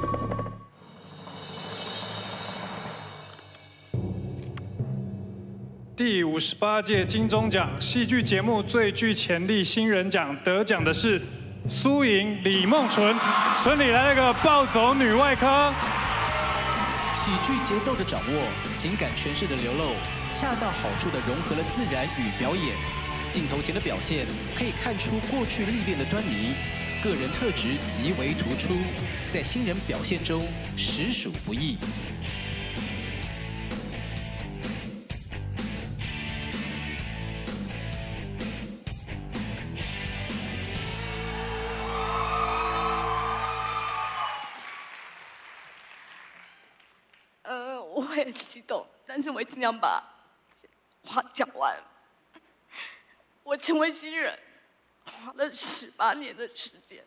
第58届金钟奖戏剧节目最具潜力新人奖得奖的是苏莹、李梦纯，村里来了个暴走女外科。 喜剧节奏的掌握，情感诠释的流露，恰到好处的融合了自然与表演。镜头前的表现可以看出过去历练的端倪，个人特质极为突出，在新人表现中实属不易。 我也很激动，但是我尽量把话讲完。我成为新人，花了18年的时间。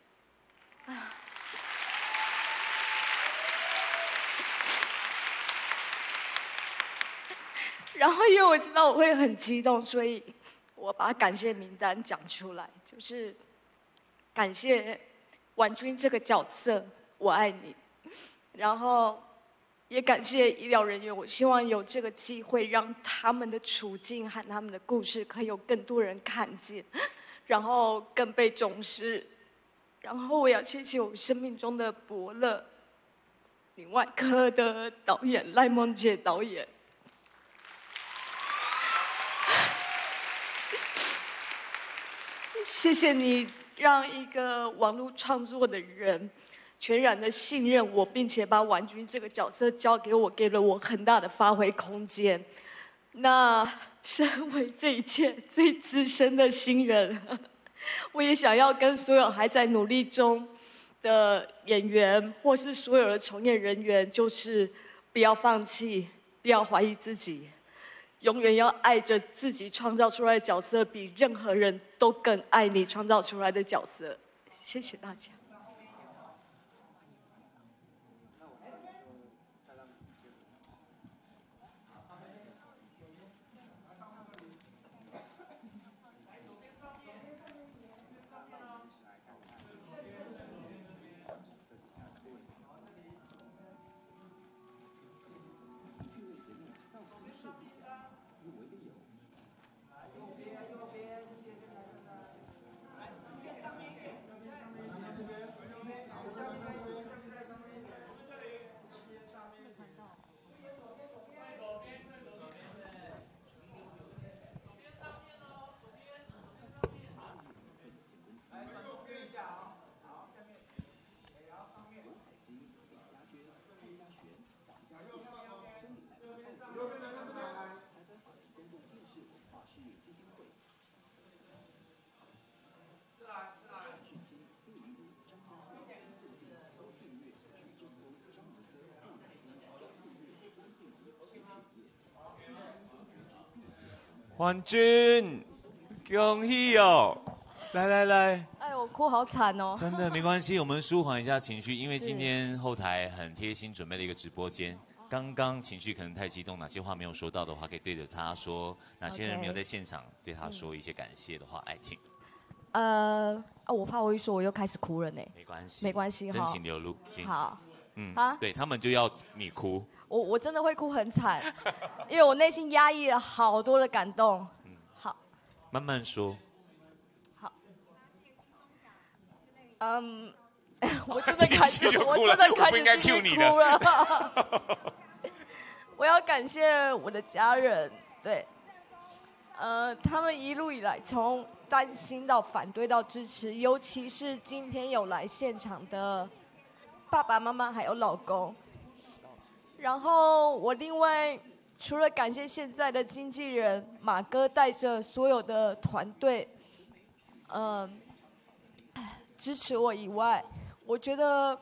然后因为我知道我会很激动，所以我把感谢名单讲出来，就是感谢婉君这个角色，我爱你。然后也感谢医疗人员，我希望有这个机会，让他们的处境和他们的故事可以有更多人看见，然后更被重视。然后我要谢谢我生命中的伯乐，女外科的导演赖梦洁导演。谢谢你让一个网络创作的人全然的信任我，并且把婉君这个角色交给我，给了我很大的发挥空间。那身为这一切最资深的新人，我也想要跟所有还在努力中的演员，或是所有的从业人员，就是不要放弃，不要怀疑自己，永远要爱着自己创造出来的角色，比任何人都更爱你创造出来的角色。谢谢大家。 婉君，恭喜哦！来， 哎，我哭好惨哦！ 真的没关系，我们舒缓一下情绪，因为今天后台很贴心准备了一个直播间。刚刚情绪可能太激动，哪些话没有说到的话，可以对着他说；哪些人没有在现场，对他说一些感谢的话，爱请。 我怕我一说我又开始哭了呢。没关系， 真情流露。 好， 对他们就要你哭。 我真的会哭很惨，因为我内心压抑了好多的感动。好， 慢慢说。 好，我真的开始哭了。我要感谢我的家人，对，他们一路以来从担心到反对到支持，尤其是今天有来现场的爸爸妈妈还有老公。然后我另外除了感谢现在的经纪人马哥带着所有的团队，支持我以外，我觉得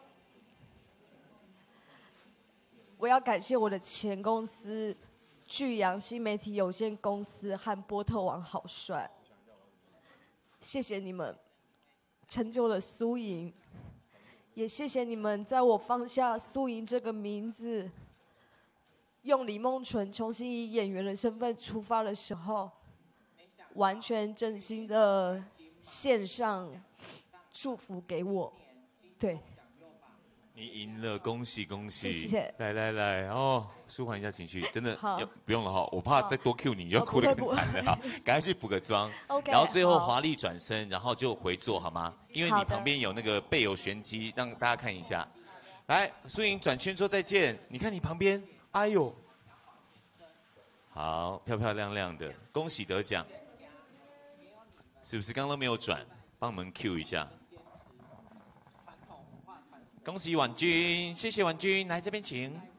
我要感谢我的前公司巨阳新媒体有限公司和波特王好帅，谢谢你们成就了苏莹，也谢谢你们在我放下苏莹这个名字，用李梦纯重新以演员的身份出发的时候，完全真心的献上祝福给我。对， 你赢了，恭喜恭喜！ 谢谢。 来哦，舒缓一下情绪，真的好不用了哈，我怕再多 Q 你，你就哭得更惨了哈，赶快去补个妆。 OK。 然后最后华丽转身，然后就回坐好吗？因为你好的旁边有那个背有玄机，让大家看一下。来，苏莹转圈说再见。你看你旁边，哎呦，好漂漂亮亮的，恭喜得奖。是不是刚刚都没有转？帮我们 Q 一下。恭喜婉君，谢谢婉君，来这边请。